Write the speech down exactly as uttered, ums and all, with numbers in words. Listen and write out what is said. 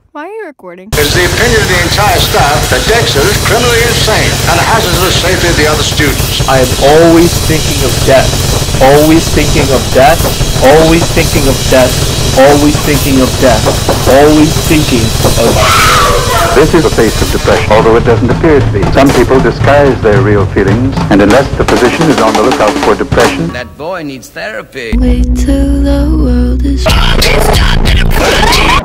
Why are you recording? It's the opinion of the entire staff that Dexter is criminally insane and hazards the safety of the other students. I am always thinking of death. Always thinking of death. Always thinking of death. Always thinking of death. Always thinking of death. This is a face of depression, although it doesn't appear to be. Some people disguise their real feelings, and unless the physician is on the lookout for depression, that boy needs therapy. Wait till the world is